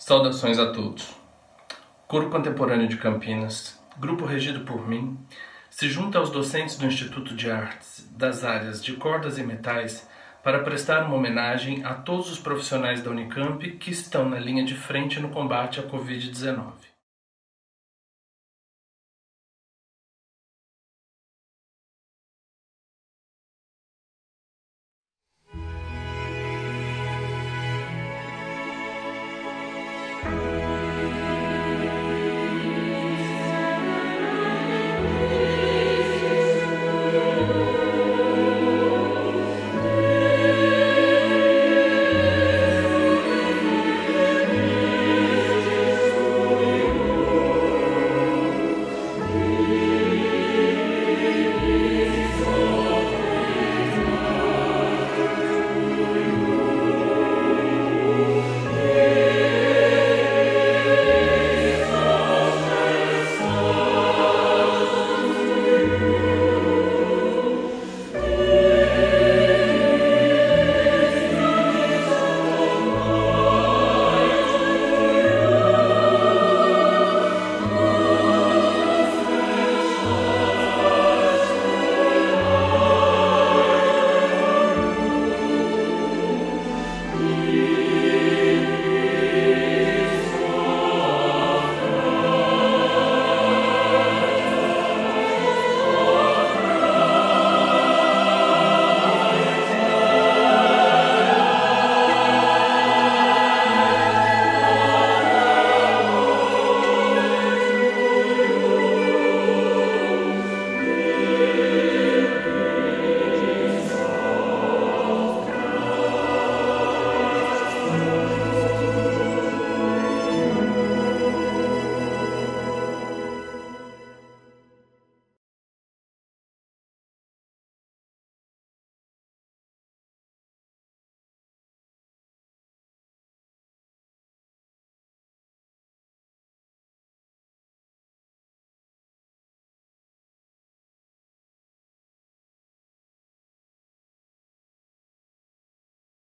Saudações a todos. Coro Contemporâneo de Campinas, grupo regido por mim, se junta aos docentes do Instituto de Artes das áreas de cordas e metais para prestar uma homenagem a todos os profissionais da Unicamp que estão na linha de frente no combate à Covid-19.